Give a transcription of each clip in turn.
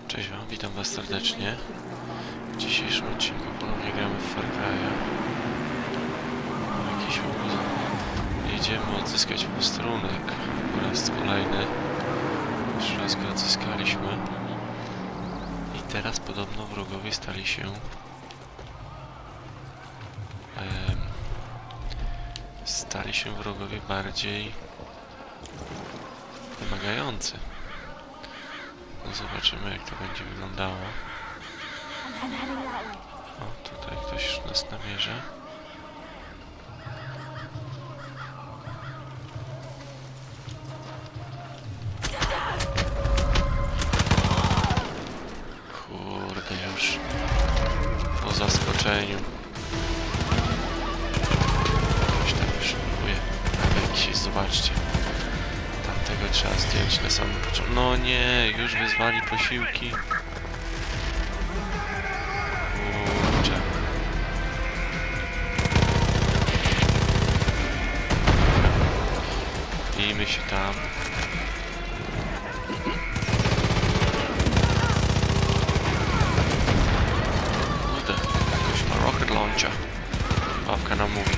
Cześć wam, witam was serdecznie. W dzisiejszym odcinku ponownie gramy w Far Cry'a. Jakiś obóz. Jedziemy odzyskać posterunek po raz kolejny. Już raz go odzyskaliśmy. I teraz podobno wrogowie stali się wrogowie bardziej wymagający. No zobaczymy, jak to będzie wyglądało. O, tutaj ktoś już nas namierza. Kurde, już po zaskoczeniu. Ktoś tam już próbuje. Jakiś, zobaczcie. Tamtego trzeba zdjąć na samym początku. No nie, już wyzwali posiłki. Kurczę. Bijmy się tam. Kurde, jakoś ma rocket launcher. Babka nam mówi.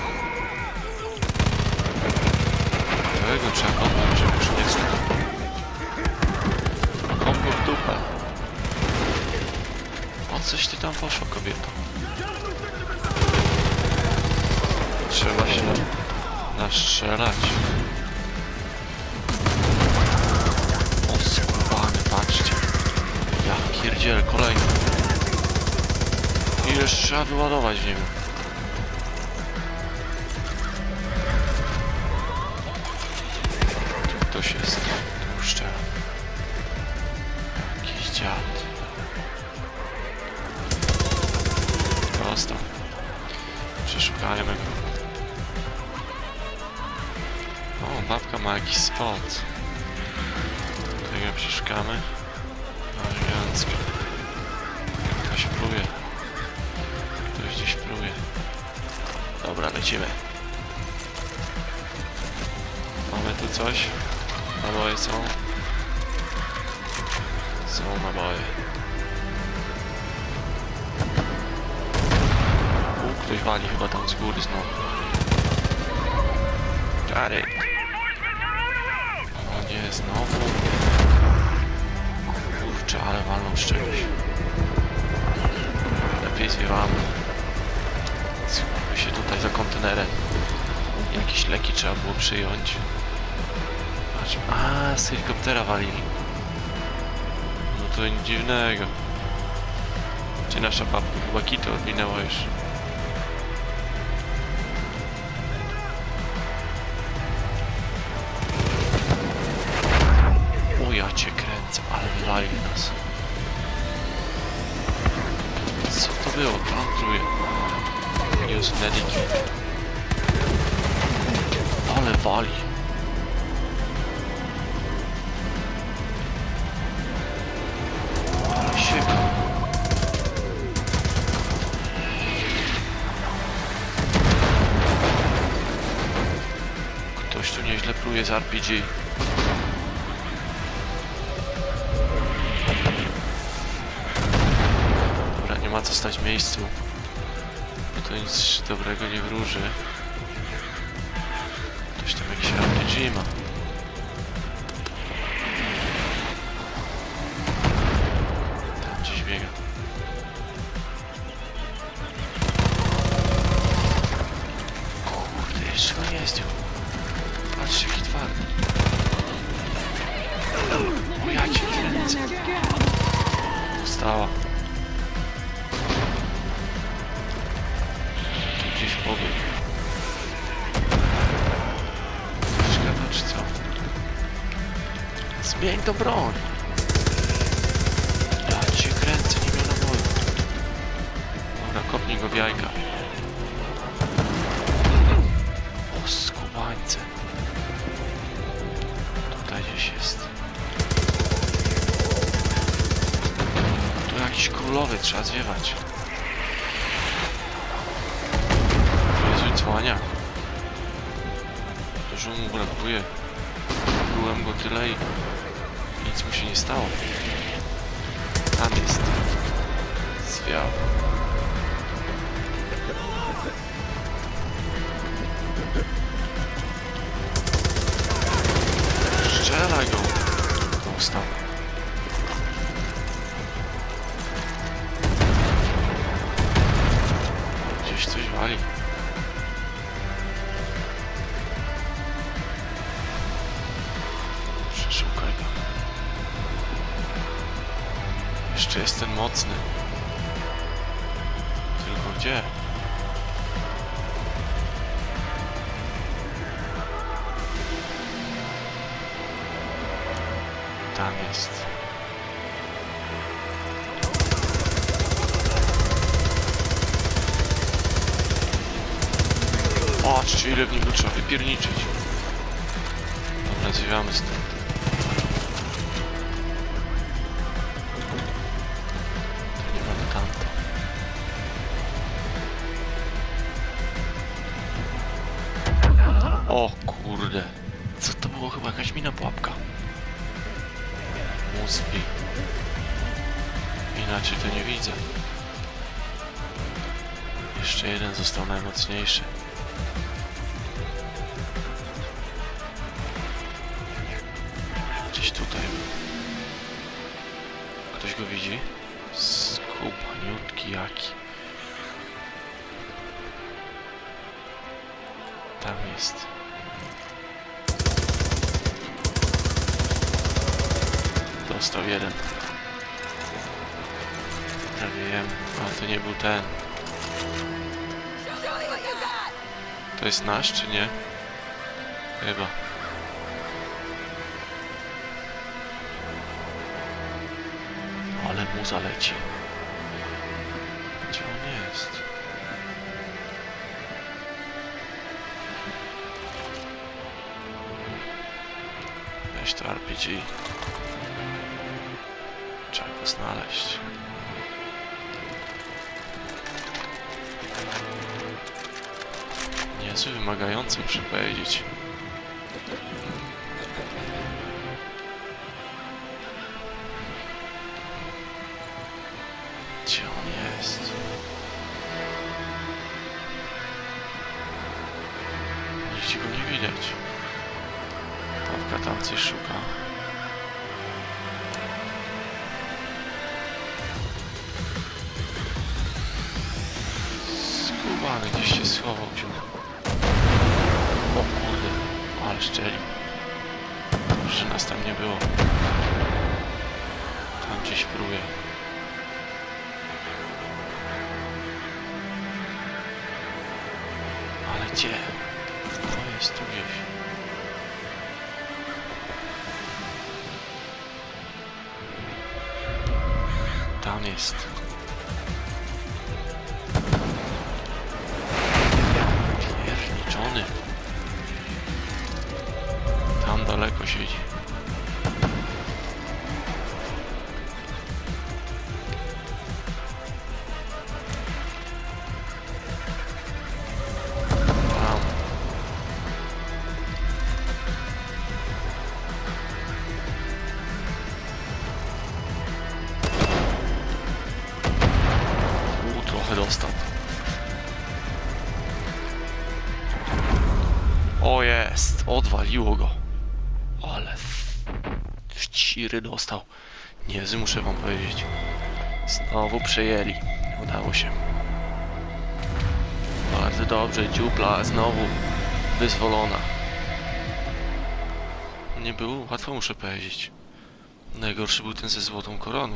Tego trzeba kopnąć, żeby już nie wstał. Kopnął w dupę. O, coś ty tam poszło, kobieto. Trzeba się nastrzelać. O, skubany, patrzcie. Ja pierdzielę, kolejny. Ileż trzeba wyładować w niego. Ktoś jest tłuszcza. Jakiś dziad. Prosto. Przeszukajmy go. O, babka ma jakiś spot. Tego przeszukamy. Elegancko. Ktoś pruje. Ktoś gdzieś pruje. Dobra, lecimy. Mamy tu coś. Naboje są. Są naboje. Ktoś wali chyba tam z góry znowu. Got it. O nie, znowu. Kurczę, ale walną z czegoś. Lepiej zwiewamy. Schowamy się tutaj za kontenerem. Jakieś leki trzeba było przyjąć. Patrz, a z helikoptera walili. No to nic dziwnego. Czy nasza babka chyba kitę odminęła już? O, ja cię kręcę, ale wywali nas. Co to było? Plantuje. News Medikit. Ale wali. Ale sieka. Ktoś tu nieźle pluje z RPG. Dobra, nie ma co stać w miejscu. Bo to nic dobrego nie wróży. Ktoś tam jakiś RPG ma. Tam gdzieś biega. Kurde, jeszcze go nie zdjął. Patrzcie, jaki twardy. O, ja cię kręcę. Dostała. Tu gdzieś pobiegł. Czy co? Zmień to broń! Ja cię kręcę, nie miał naboju. Dobra, kopnij go w jajka. O, skubańce. Tutaj gdzieś jest. Tu jakiś królowy, trzeba zwiewać. Jezu, cłania. Dużo mu brakuje. Byłem go tyle i nic mu się nie stało. Tam jest. Zwiał. Strzelaj go. Dostał. Gdzieś coś wali. Przeszukaj go. Jeszcze jest ten mocny. Tylko gdzie? Tam jest. Patrzcie, ile w niego trzeba wypierniczyć. Dobra, zwiewamy stąd. To nie mamy tamto. O kurde. Co to było? Chyba jakaś mina pułapka. Mózgi. Inaczej to nie widzę. Jeszcze jeden został najmocniejszy. Gdzieś tutaj. Ktoś go widzi? Skubaniutki jaki. Tam jest. Dostał jeden. Ja wiem, ale to nie był ten. To jest nasz, czy nie? Chyba. Ale mu zaleci. Gdzie on jest? Weź to RPG. Trzeba go znaleźć. Niezły, wymagający, muszę powiedzieć. Gdzie on jest? Nigdzie go nie widać. Tawka tam coś szuka. Skubany gdzieś się schował. O kurde, ale szczeli. Że nas tam nie było. Tam gdzieś pruje. Ale gdzie? To jest tu gdzieś. Tam jest. Pierniczony. Tam daleko siedzi. Tam. Trochę dostał. O jest! Odwaliło go. Ale w ciry dostał. Niezły, muszę wam powiedzieć. Znowu przejęli. Udało się. Bardzo dobrze. Dziupla znowu wyzwolona. Nie było łatwo, muszę powiedzieć. Najgorszy był ten ze złotą koroną.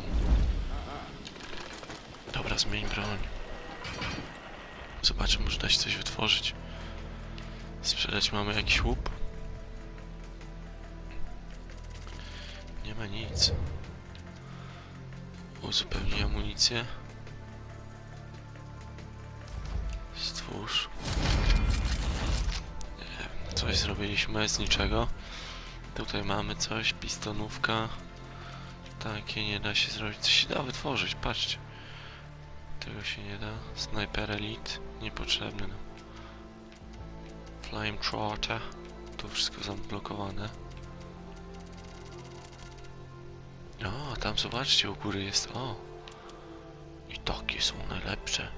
Dobra, zmień broń. Zobaczmy, może da się coś wytworzyć. Sprzedać mamy jakiś łup? Nie ma nic. Uzupełnij amunicję. Stwórz. Nie, coś zrobiliśmy z niczego. Tutaj mamy coś, pistonówka. Takie nie da się zrobić. Coś się da wytworzyć, patrzcie. Tego się nie da. Sniper Elite. Niepotrzebny. No. Flame Trotter. To wszystko zablokowane. O, tam zobaczcie, u góry jest, o. I takie są najlepsze.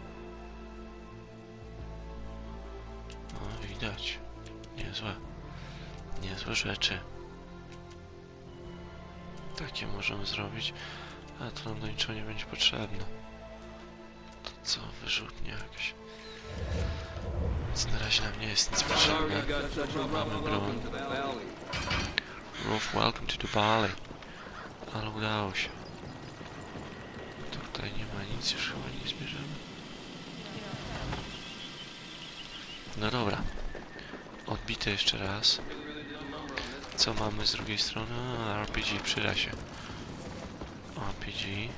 No widać. Niezłe. Niezłe rzeczy. Takie możemy zrobić. A to nam do niczego nie będzie potrzebne. To co? Wyrzutnia jakaś. Więc na razie nam nie jest nic potrzebne. Mamy broń. Roof, welcome to the Bali. Ale udało się. Tutaj nie ma nic, już chyba nie zbierzemy. No dobra. Odbite jeszcze raz. Co mamy z drugiej strony? RPG, przyda się. RPG.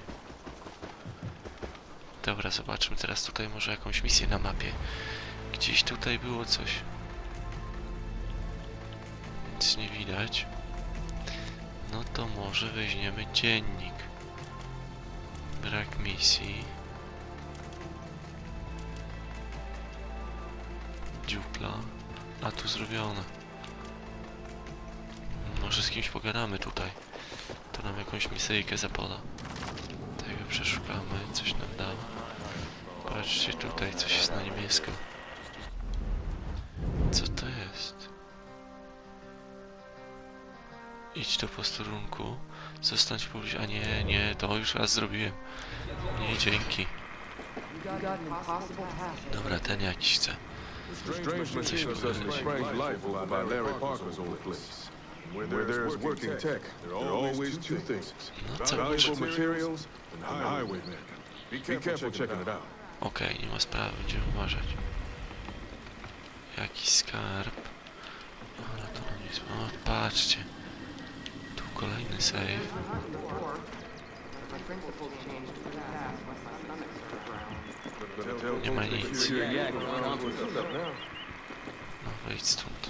Dobra, zobaczmy teraz tutaj może jakąś misję na mapie. Gdzieś tutaj było coś. Nic nie widać. No to może weźmiemy dziennik. Brak misji. Dziupla. A tu zrobione. Może z kimś pogadamy tutaj. To nam jakąś misyjkę zapoda. Tego przeszukamy, coś nam da. Patrzcie tutaj, coś jest na niebiesko. Co to jest? Idź do posterunku. Zostań w pobliżu. A nie, nie, to już raz zrobiłem. Nie, dzięki. Dobra, ten jakiś chce. Coś powiedzieć. Where there is working tech, there are always two things. No co? Valuable materials and highwaymen. Be careful checking it out. Okej, nie ma sprawy, będziemy uważać. Jakiś skarb. Ale to nie jest... O, patrzcie. Tu kolejny save. Nie ma nic. No wejdź stąd.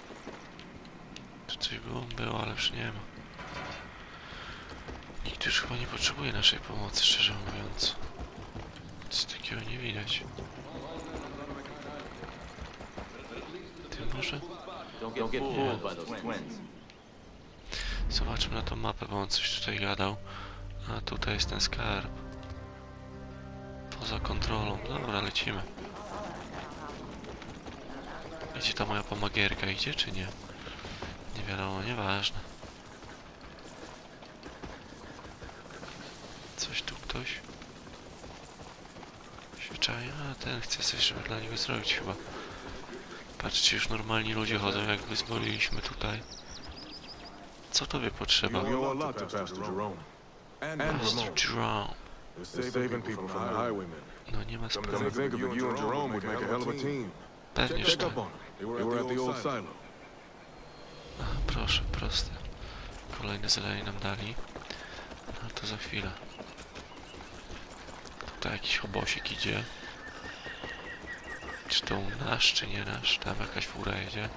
Tu coś było? Było, ale już nie ma. Nikt już chyba nie potrzebuje naszej pomocy, szczerze mówiąc. Nic takiego nie widać. Ty może? Nie. Zobaczmy na tą mapę, bo on coś tutaj gadał. A tutaj jest ten skarb. Poza kontrolą. Dobra, lecimy. Gdzie ta moja pomagierka idzie, czy nie? Nie wiadomo, nieważne. Coś tu ktoś? Się czai? A ten chce coś, żeby dla niego zrobić chyba. Patrzcie, już normalni ludzie chodzą, jakby zboliliśmy tutaj. Co tobie potrzeba? Pastor Jerome. No nie ma sprawy. Pewnie, że tak. Aha, proszę, proste. Kolejne zadanie nam dali. No to za chwilę. Tutaj jakiś obosik idzie. Czy to nasz, czy nie nasz? Tam jakaś fura jedzie.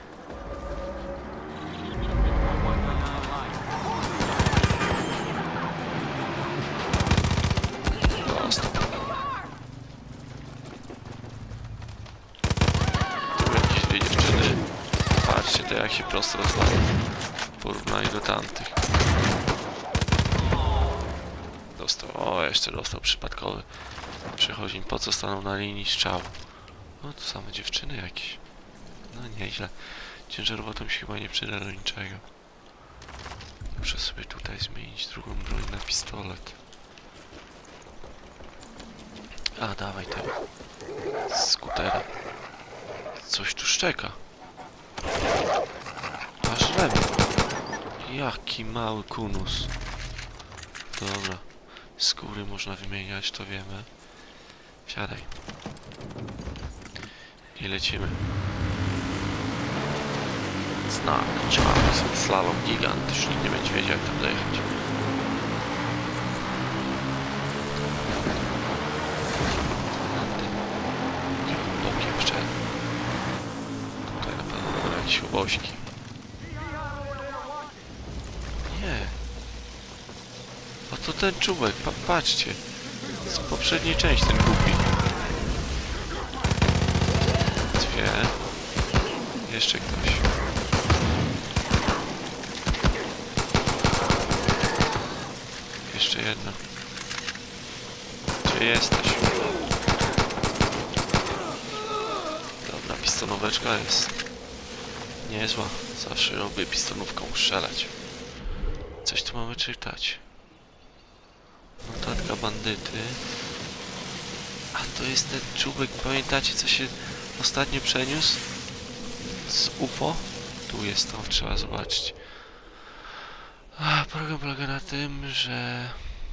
Prosto. Tu jakieś dwie dziewczyny. Patrzcie, to jak się prosto rozwala w porównaniu do tamtych. Dostał, o jeszcze dostał przypadkowy. Przechodzi, po co stanął na linii strzału. No to same dziewczyny jakieś. No nieźle. Ciężarową się chyba nie przyda do niczego. Muszę sobie tutaj zmienić drugą broń na pistolet. A dawaj tego skutera. Coś tu szczeka. Aż lewy. Jaki mały kunus. Dobra. Skóry można wymieniać, to wiemy. Siadaj. I lecimy. Znak, Charles, slalom gigant. Już nikt nie będzie wiedział, jak tam dojechać. Bokiem wszedł. Tutaj na pewno jakieś oboźki. Nie. A to ten czubek, patrzcie. Z poprzedniej części, ten głupi. Dwie. Jeszcze ktoś. jeszcze jedna. Gdzie jesteś? Dobra, pistonóweczka jest niezła. Zawsze lubię pistonówką strzelać. Coś tu mamy czytać. Notatka bandyty. A to jest ten czubek, pamiętacie co się ostatnio przeniósł? Z UFO? Tu jest to, trzeba zobaczyć. Program polega na tym, że...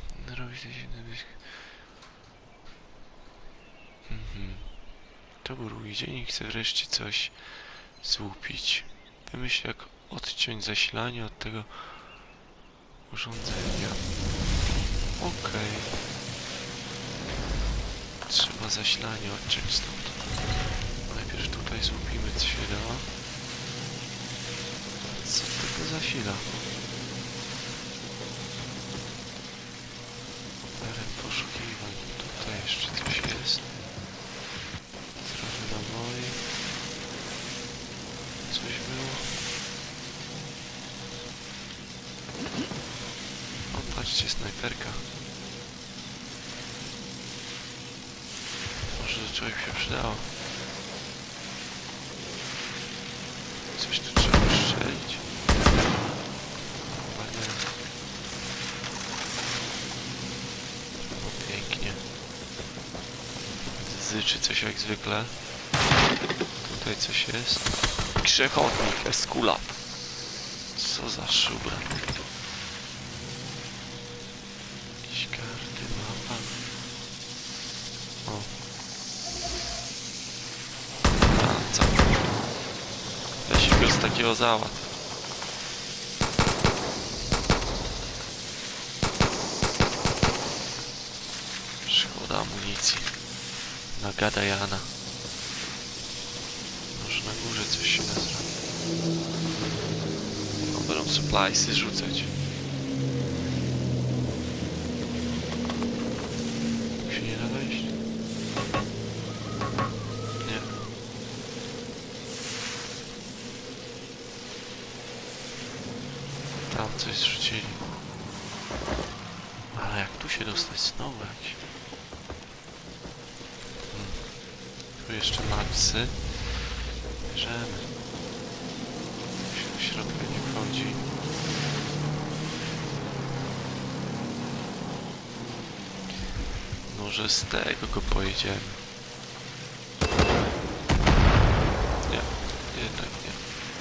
To był dzień i chcę wreszcie coś złupić. Wymyśl jak odciąć zasilanie od tego urządzenia. Okej. Trzeba zasilanie odciąć stąd. Najpierw tutaj złupimy co się da. Co tego zasila? Teren poszukiwań. Tutaj jeszcze coś jest. Trochę naboi. Coś było. O, patrzcie, snajperka. Może do czegoś się przydało. Coś tu trzeba strzelić. Chyba nie. O, pięknie. Zyczy coś jak zwykle. Tutaj coś jest. Grzechotnik, Eskula. Co za szubra. Jakieś karty, mapa. O. Co? Weź go z takiego załat. Szkoda amunicji. Na Gadajana. Może na górze coś się da zrobić. No, będą suppliesy rzucać. Tu się nie da wejść? Nie. Tam coś zrzucili. Ale jak tu się dostać? Znowu jakieś. Tu jeszcze mapsy. Bierzemy. Się do środka nie wchodzi. Może z tego go pojedziemy. Nie, jednak nie.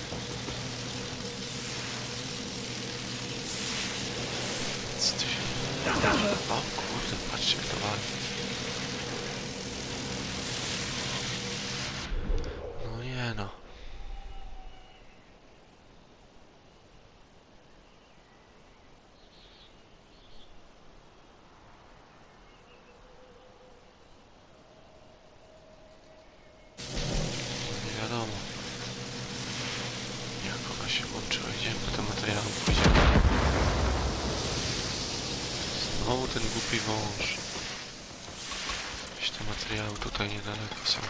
Co tu się... O kurde, patrzcie jak to wali. No nie no. Nie wiadomo. Jak ona się łączyła. Idziemy po te materiały, pójdziemy. Znowu ten głupi wąż. Jakieś te materiały tutaj niedaleko są.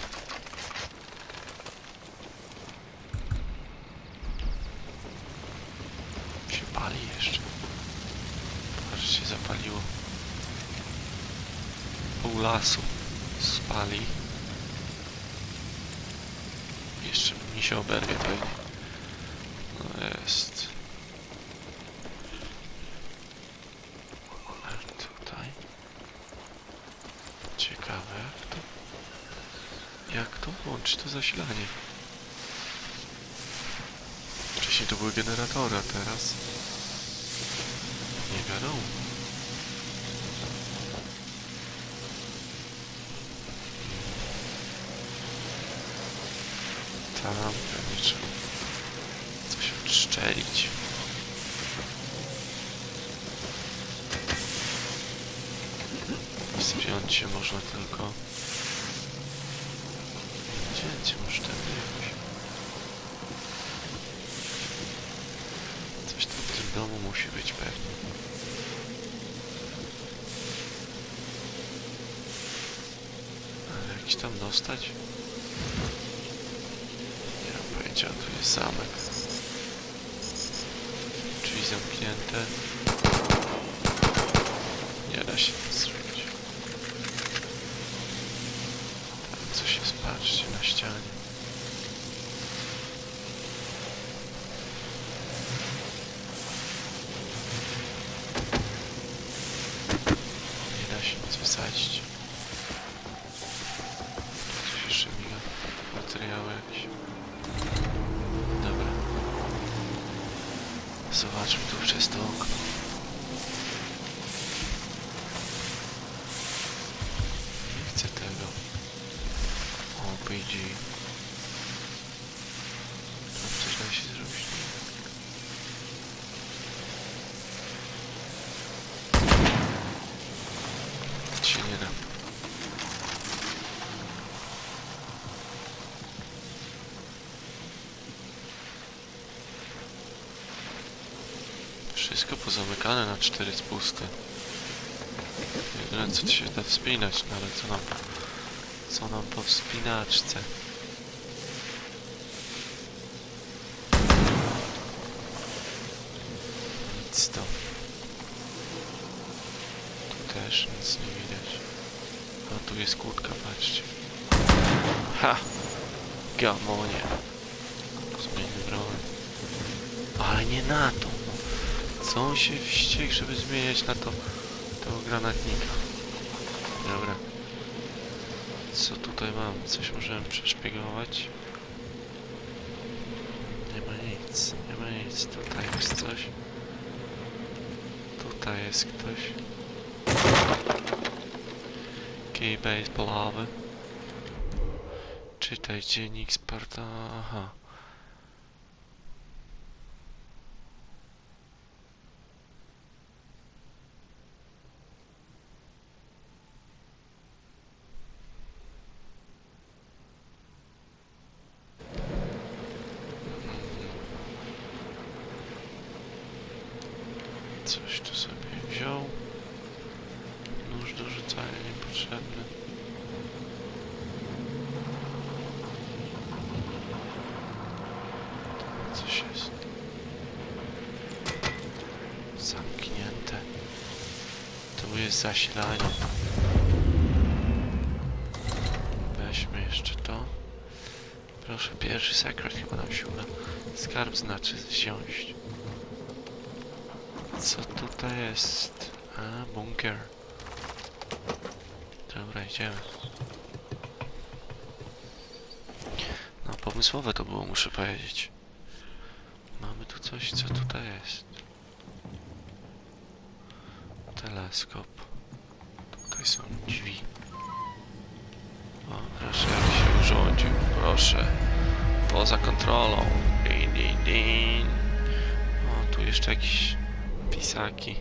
Się pali jeszcze. Patrzcie, zapaliło. Pół lasu spali. Jeszcze mi się oberwie pewnie. No jest. Ale tutaj. Ciekawe jak to... Jak to włączyć to zasilanie? Wcześniej to były generatory, a teraz... Nie wiadomo. Tam pewnie trzeba coś odszczelić. Spiąć się można tylko... Gdzie może tam jakoś? Coś tam w tym domu musi być pewnie. Ale jakiś tam dostać? Nie mam pojęcia, tu jest zamek. Drzwi zamknięte. da się nic zrobić. Tam coś jest, patrzcie, na ścianie. Nie da się nic wysadzić. Coś jeszcze miga. Materiały jakieś. Dobra. Zobaczmy tu przez to okno. Nie chcę tego. OPG. Tam coś da się zrobić. Nic się nie da. Wszystko pozamykane na 4 spusty. Jedyne co to się da wspinać, no ale co nam po wspinaczce? Nic to. Tu też nic nie widać. A tu jest kłódka, patrzcie. Ha! Gamonie. Zmieńmy broń. Ale nie na to. Co on się wściekł, żeby zmieniać na to tego granatnika? Dobra. Co tutaj mam? Coś możemy przeszpiegować? Nie ma nic, nie ma nic. Tutaj jest coś. Tutaj jest ktoś. Key baseballowy. Czytaj dziennik Sparta. Aha. Coś tu sobie wziął. Nóż do rzucania niepotrzebny. Coś jest. Zamknięte. Tu jest zasilanie. Weźmy jeszcze to. Proszę, pierwszy sekret chyba nam się uda. Skarb znaczy wziąć. Co tutaj jest? A, bunkier. Dobra, idziemy. No, pomysłowe to było, muszę powiedzieć. Mamy tu coś, co tutaj jest? Teleskop. Tutaj są drzwi. O, proszę, jak się urządził. Proszę. Poza kontrolą. Din, din, din. O, tu jeszcze jakieś pisaki.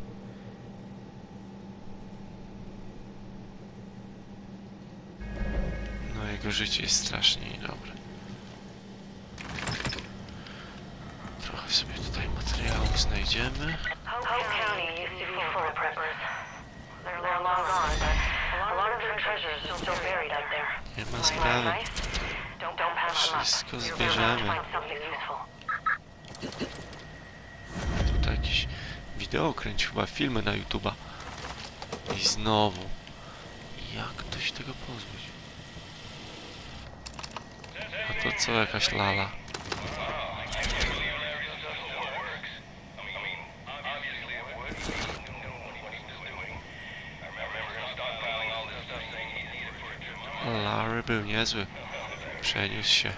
No, jego życie jest strasznie niedobre. Trochę sobie tutaj materiałów znajdziemy. Hope County used to be full of preppers. They're long gone, but a lot of their treasures are still buried out there. Nie ma sprawy. Don't pass them up. Wszystko You're zbierzemy. bound to find something useful. Tutaj jakieś wideo kręci, chyba filmy na YouTube'a. I znowu. Jak ktoś tego pozbyć? A to co, jakaś lala? Larry był niezły. Przeniósł się.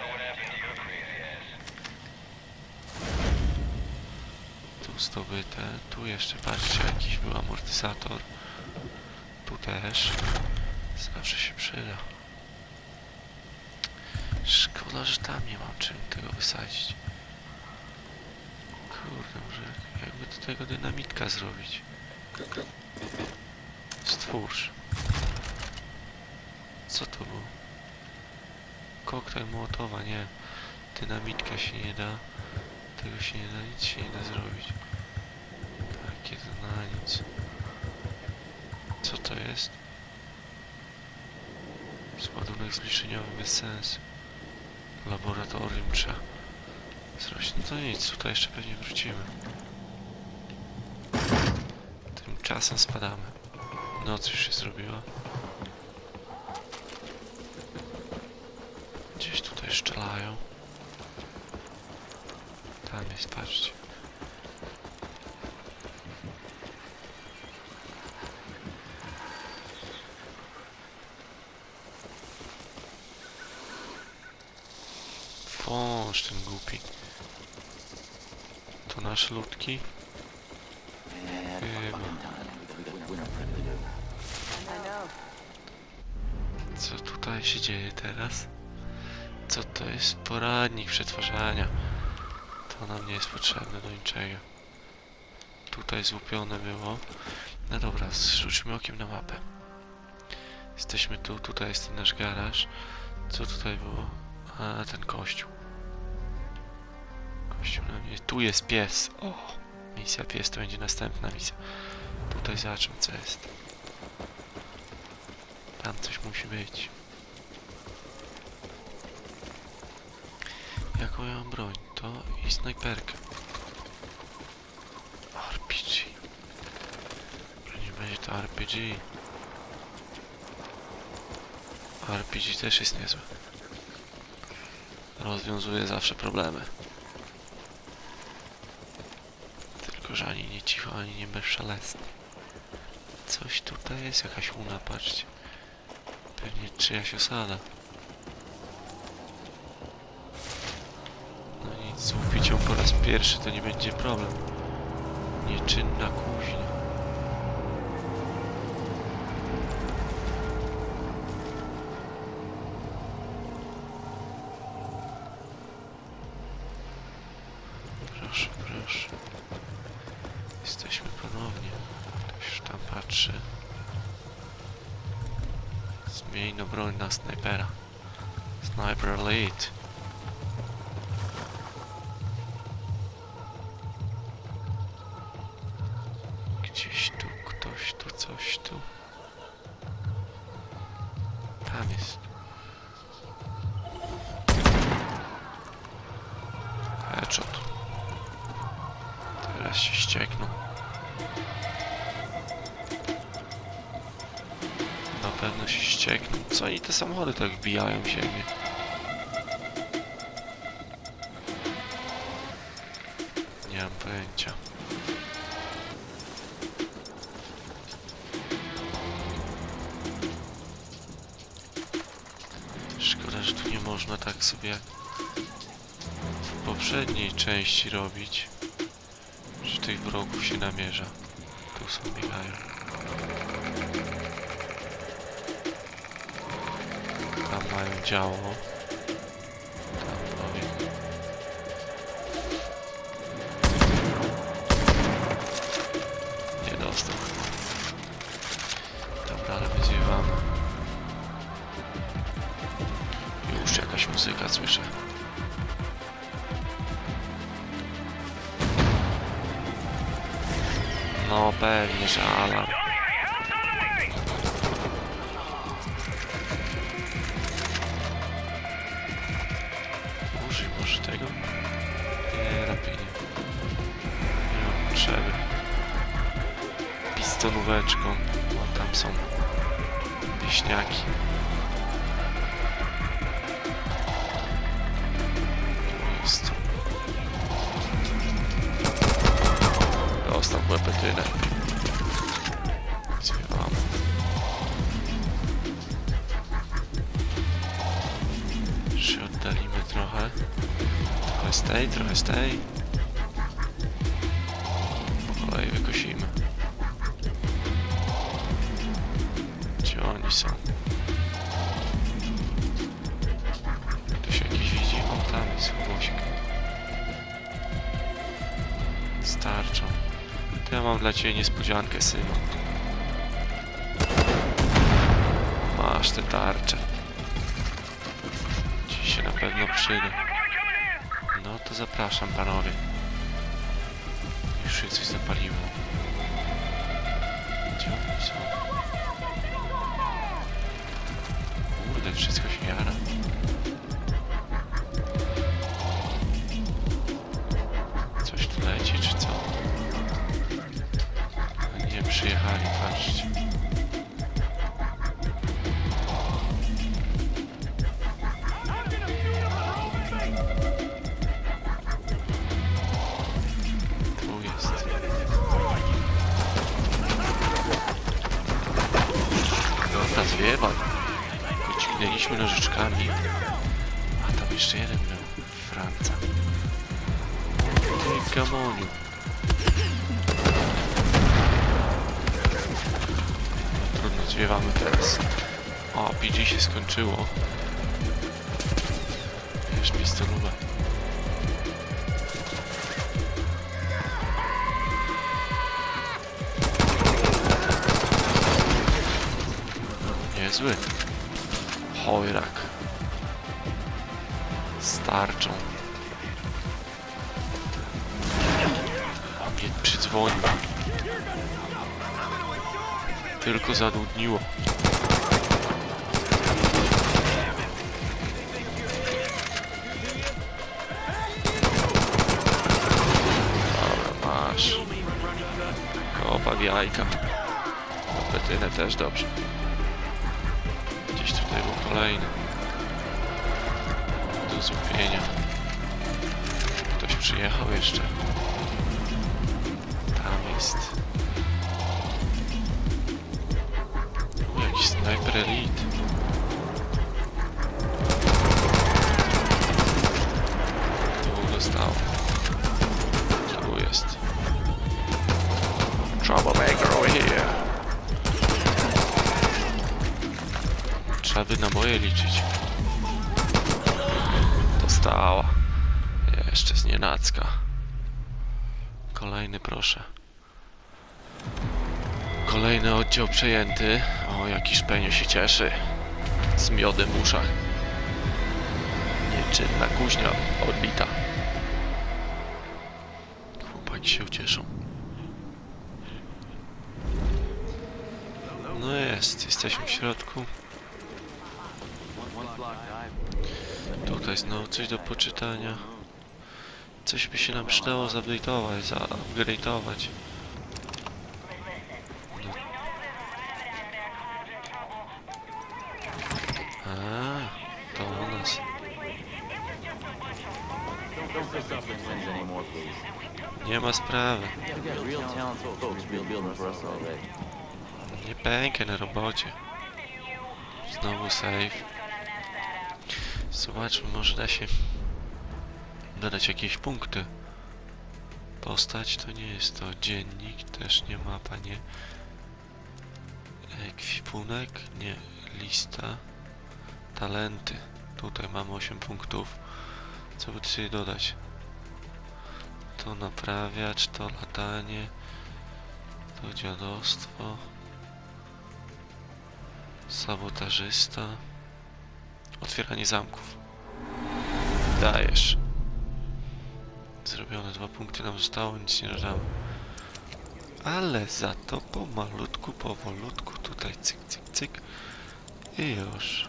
Tu zdobyte. Tu jeszcze, patrzcie, jakiś był amortyzator. Tu też. Zawsze się przyda. Szkoda, że tam nie mam czym tego wysadzić. Kurde, może jakby do tego dynamitka zrobić. Stwórz. Co to było? Koktajl Mołotowa, nie. Dynamitka się nie da. Tego się nie da, nic się nie da zrobić. Takie to na nic. Co to jest? Składunek zliczeniowy bez sensu. Laboratorium trzeba zrobić. No to nic, tutaj jeszcze pewnie wrócimy. Tymczasem spadamy. Noc już się zrobiła. Gdzieś tutaj szczelają. Tam jest, patrzcie. Wąż ten głupi. To nasze ludki? Chyba. Co tutaj się dzieje teraz? Co to jest? Poradnik przetwarzania. To nam nie jest potrzebne do niczego. Tutaj złupione było. No dobra, rzućmy okiem na mapę. Jesteśmy tu, tutaj jest ten nasz garaż. Co tutaj było? A, ten kościół. Kościół na mnie. Tu jest pies. O! Misja pies to będzie następna misja. Tutaj zobaczmy co jest. Tam coś musi być. Jaką ja mam broń? To i snajperkę. RPG. Nie będzie to RPG. RPG też jest niezłe. Rozwiązuje zawsze problemy. Tylko, że ani nie cicho, ani nie bezszelestnie. Coś tutaj jest, jakaś łuna, patrzcie. Pewnie czyjaś osada. No nic, złupić ją po raz pierwszy to nie będzie problem. Nieczynna kuźnia. Proszę, proszę. Jesteśmy ponownie. Ktoś już tam patrzy. Zmień no broń na snajpera. Sniper Elite. Gdzieś tu, ktoś tu, coś tu. Tam jest. Headshot. Teraz się ściekną. Na pewno się ściekną. Co oni te samochody tak wbijają w siebie? Nie mam pojęcia. Szkoda, że tu nie można tak sobie jak w poprzedniej części robić. Że tych wrogów się namierza. Tu są biegają. Tam mają działo. Tam powiem. Nie dostał. Dobra, ale wyzywamy. Już jakaś muzyka słyszę. No pewnie, że alarm. Użyj może tego? Nie, lepiej nie. Nie mam potrzeby. Pistonóweczką. O, tam są wieśniaki. Tu jest. Dostał łepetynę. Zjewam. Się oddalimy trochę. Trochę z tej, trochę z tej. Po kolei wykosimy. Gdzie oni są? Ktoś jakiś widzi? O, tam jest głosik. Starczą. To ja mam dla ciebie niespodziankę, synu. Masz te tarcze. Ci się na pewno przyda. No to zapraszam, panowie. Już się coś zapaliło. Gdzie oni są? Kurde, wszystko się jara. Coś tu leci, czy co? Nie przyjechali, patrzcie. zwiewa. Tylko dźwignęliśmy nożyczkami. A tam jeszcze jeden był. Franca. Ty gamoniu. No, trudno, zwiewamy teraz. O, PG się skończyło. Wiesz, pistolówę. Niezły. Chojrak. Starczą. A mnie przydzwonił. Tylko zadudniło. Dobra, masz. Kopa w jajka. Petynę też dobrze. Gdzieś tutaj był kolejny. Do zupienia. Ktoś przyjechał jeszcze. Tam jest. Jakiś snajper elite. Tu dostał. Tu jest. Troublemaker over here. Trzeba by na moje liczyć. Dostała. Jeszcze z nienacka. Kolejny, proszę. Kolejny oddział przejęty. O, jaki szpenio się cieszy. Z miodem w uszach. Nieczynna kuźnia odbita. Chłopaki się ucieszą. No jesteśmy w środku. Tutaj znowu coś do poczytania. Coś by się nam przydało zupdate'ować, zaupgrade'ować. A, to o nas. Nie ma sprawy. Nie pękę na robocie. Znowu save. Zobaczmy, może da się dodać jakieś punkty. Postać to nie jest to. Dziennik też nie, mapa nie. Ekwipunek nie. Lista. Talenty. Tutaj mamy 8 punktów. Co by tutaj dodać? To naprawiacz, to latanie. To dziadostwo. Sabotażysta. Otwieranie zamków. Dajesz. Zrobione 2 punkty nam zostało, nic nie dodamy. Ale za to pomalutku, powolutku tutaj cyk, cyk, cyk. I już.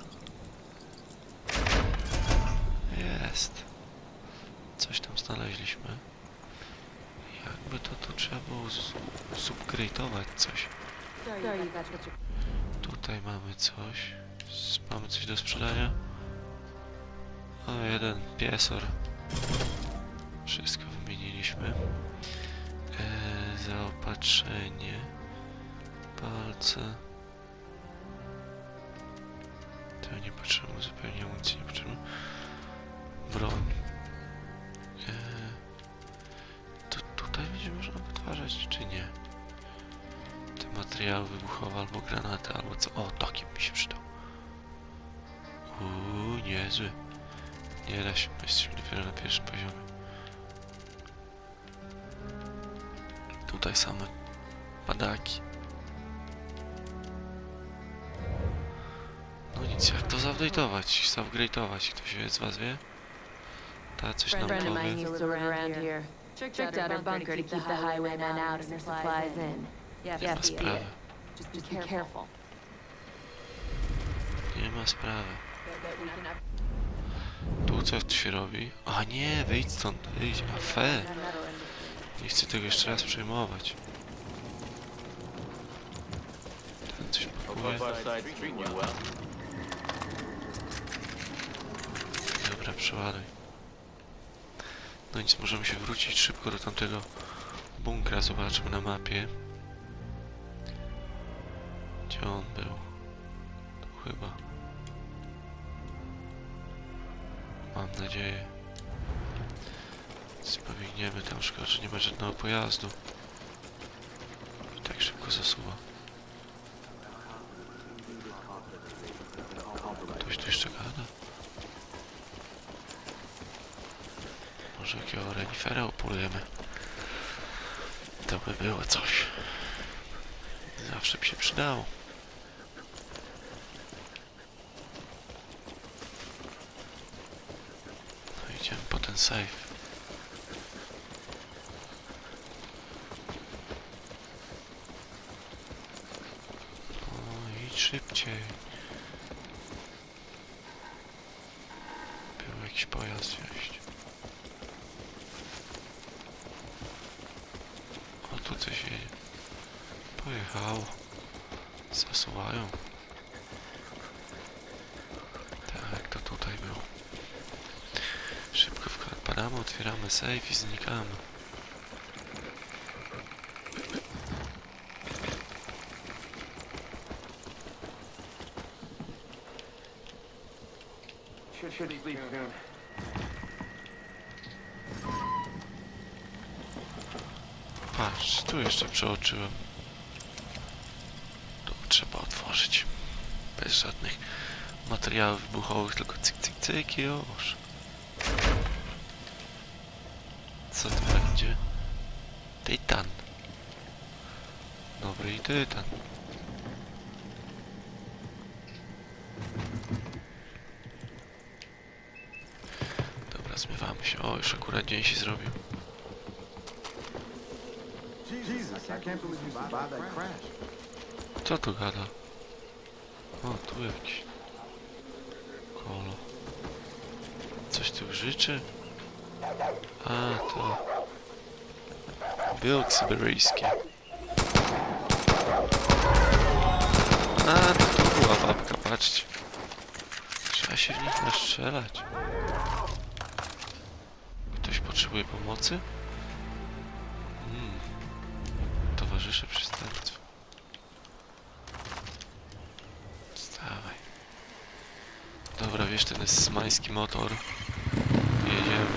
Jest. Coś tam znaleźliśmy. Jakby to trzeba było zupgrade'ować coś. Tutaj mamy coś. Mamy coś do sprzedania. O, jeden piesor. Wszystko wymieniliśmy. Zaopatrzenie. Palce. To nie potrzebujemy, zupełnie amunicji nie potrzebujemy. Broń. Tutaj będzie można wytwarzać, czy nie? Te materiały wybuchowe, albo granaty, albo co. O, taki mi się przydał. Niezły. Nie da się, jesteśmy dopiero na pierwszym poziomie. Tutaj same padaki. No nic, jak to zupdate'ować, zupgrade'ować? Ktoś z was wie? Ta coś nam Friend of mine powie. used to live around here. Tricked out her bunker to keep the highwaymen out and their supplies in. Nie ma sprawy. Just be careful. Nie ma sprawy. Tu co się robi? A nie, wyjdź stąd, wyjdź, a fe. Nie chcę tego jeszcze raz przejmować. Ten coś pakuje. Dobra, przeładuj. No nic, możemy się wrócić szybko do tamtego bunkra, zobaczmy na mapie. Gdzie on był? chyba. Mam nadzieję. Więc pobiegniemy tam, szkoda, że nie ma żadnego pojazdu. I tak szybko zasuwa. Ktoś tu jeszcze gada? Może jakiego renifera upolujemy? To by było coś. Zawsze by się przydało. No idziemy po ten safe. O, idź szybciej. Był jakiś pojazd gdzieś. O, tu coś jedzie. Pojechało. Zasuwają. Tak, to tutaj było. Szybko wkładamy, otwieramy safe i znikamy. Should leave soon. Patrz, tu jeszcze przeoczyłem. To trzeba otworzyć. Bez żadnych materiałów wybuchowych, tylko cyk, cyk, cyk i już. Co to będzie? Tytan. Dobry i tytan. Dobra, zmywamy się. O, już akurat dzień się zrobił. Jesus, I can't believe you survived that crash. Co tu gada? O, tu jakiś kolo. Coś tu życzy? A, to byłk syberyjski. A, to była babka, patrzcie. Trzeba się w nich nastrzelać. Ktoś potrzebuje pomocy? Towarzysze przestępstw. Wstawaj. Dobra, wiesz, ten jest smański motor. Jedziemy.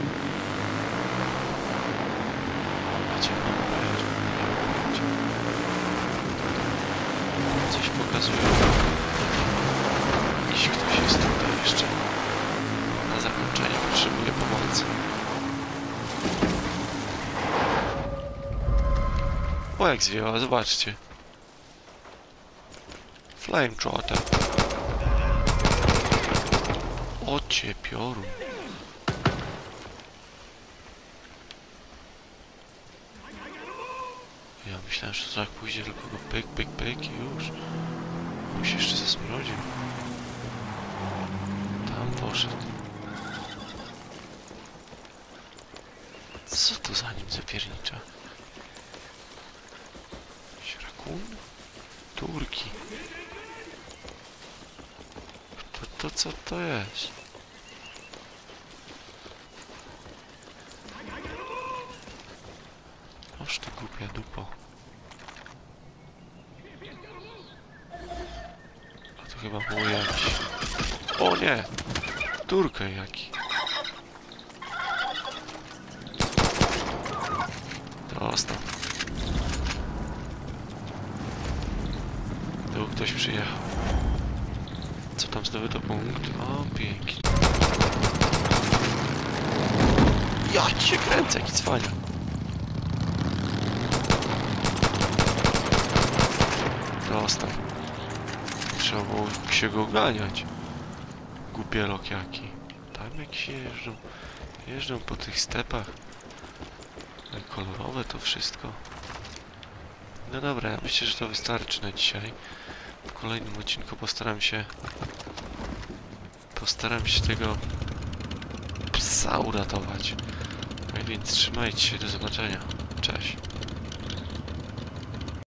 Gdzie mam pojechać? Coś pokazuje. Jakiś ktoś jest tutaj jeszcze. Na zakończenie potrzebuje pomocy. O, jak zwiała, zobaczcie. Flametrotter. Ocie piorun. Ja myślałem, że to tak pójdzie, tylko go pyk, pyk, pyk i już. On się jeszcze zasmrodził. Tam poszedł. Co to za nim zapiernicza? Rakun? Turki. To co to jest? Oż ty głupia dupo. A to chyba było jakiś... O nie! Turkę jaki. Dostał. Tu ktoś przyjechał. Co tam zdobyto punkt? O, pięknie. Ja cię kręcę, jaki cwania. Dostał. Trzeba było się go oganiać. Głupielok jaki. Tam jakiś jeżdżą. Jeżdżą po tych stepach. Kolorowe to wszystko. No dobra, ja myślę, że to wystarczy na dzisiaj. W kolejnym odcinku postaram się tego psa uratować. No i więc trzymajcie się, do zobaczenia. Cześć.